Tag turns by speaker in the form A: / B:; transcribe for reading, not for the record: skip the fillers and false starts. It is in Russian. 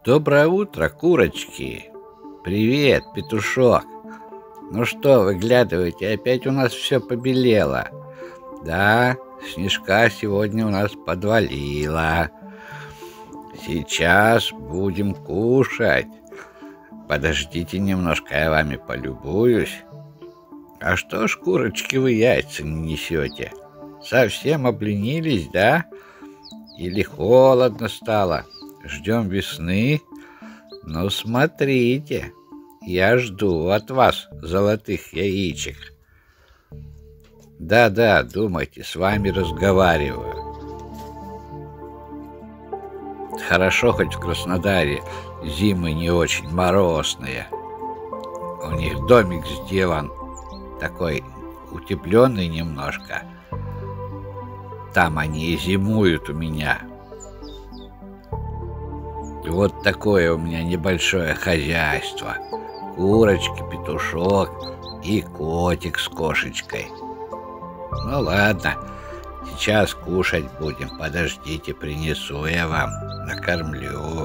A: Доброе утро, курочки! Привет, петушок! Ну что, выглядываете, опять у нас все побелело. Да, снежка сегодня у нас подвалило. Сейчас будем кушать. Подождите немножко, я вами полюбуюсь. А что ж, курочки, вы яйца не несете? Совсем обленились, да? Или холодно стало? Ждем весны? Ну, смотрите, я жду от вас золотых яичек. Да-да, думайте, с вами разговариваю. Хорошо, хоть в Краснодаре зимы не очень морозные. У них домик сделан такой утепленный немножко. Там они и зимуют у меня. Вот такое у меня небольшое хозяйство. Курочки, петушок и котик с кошечкой. Ну ладно, сейчас кушать будем. Подождите, принесу я вам, накормлю.